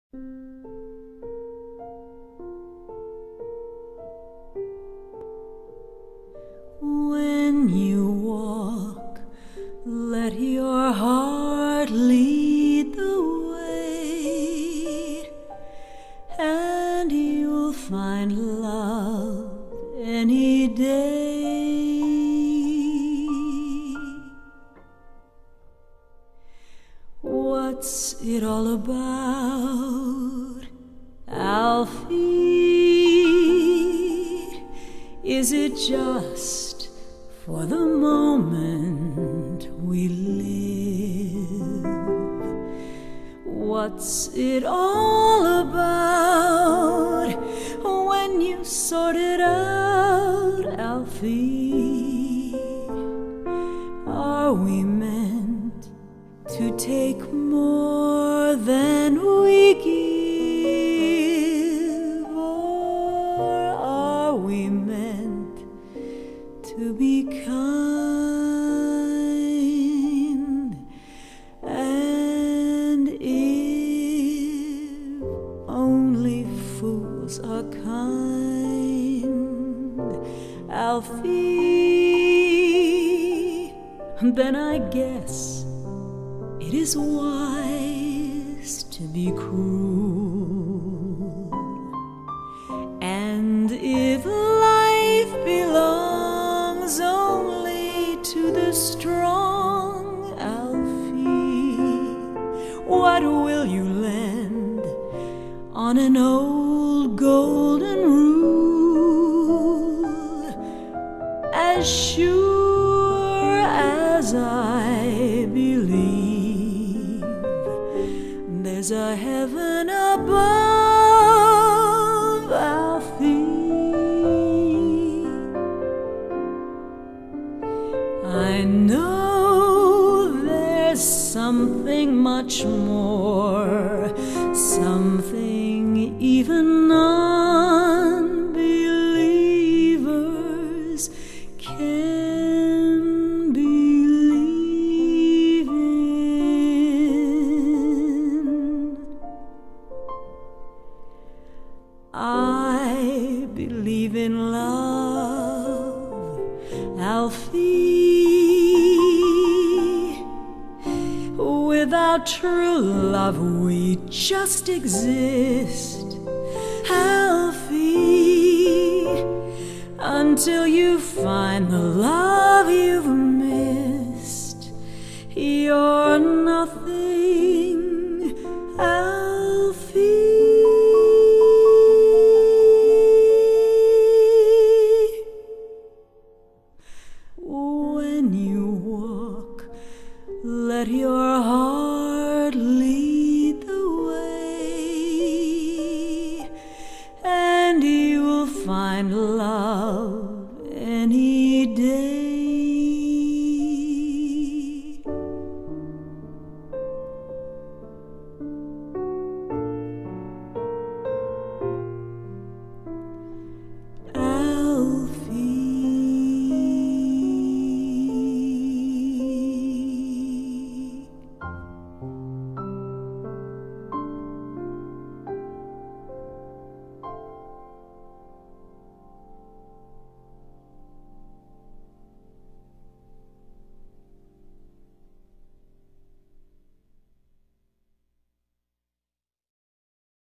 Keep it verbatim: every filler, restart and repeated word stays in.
When you walk, let your heart lead the way, and you'll find love any day. What's it all about, Alfie? Is it just for the moment we live? What's it all about when you sort it out, Alfie? Are we meant to take more than we give, or are we meant to be kind? And if only fools are kind, Alfie, then I guess it is wise to be cruel. And if life belongs only to the strong, Alfie, what will you lend on an old golden rule? As sure as I believe there's a heaven above, Alfie, I know there's something much more, something even non-believers can believe in. I believe in love, Alfie. Without true love we just exist, Alfie, until you find the love you've missed. You're nothing